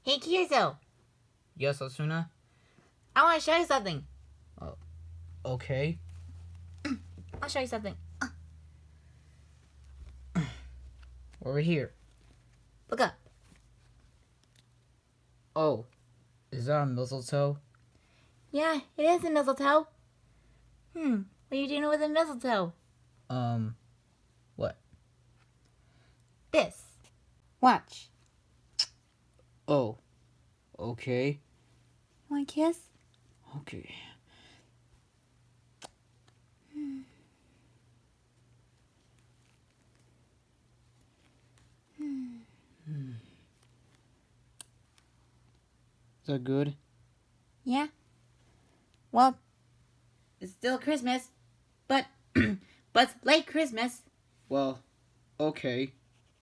Hey, Kirito. Yes, Asuna? I want to show you something. Okay. I'll show you something. Over here. Look up. Oh, is that a mistletoe? Yeah, it is a mistletoe. What are you doing with a mistletoe? What? This. Watch. Oh, okay. Want a kiss? Okay. Is that good? Yeah. Well, it's still Christmas, but but it's late Christmas. Well, okay.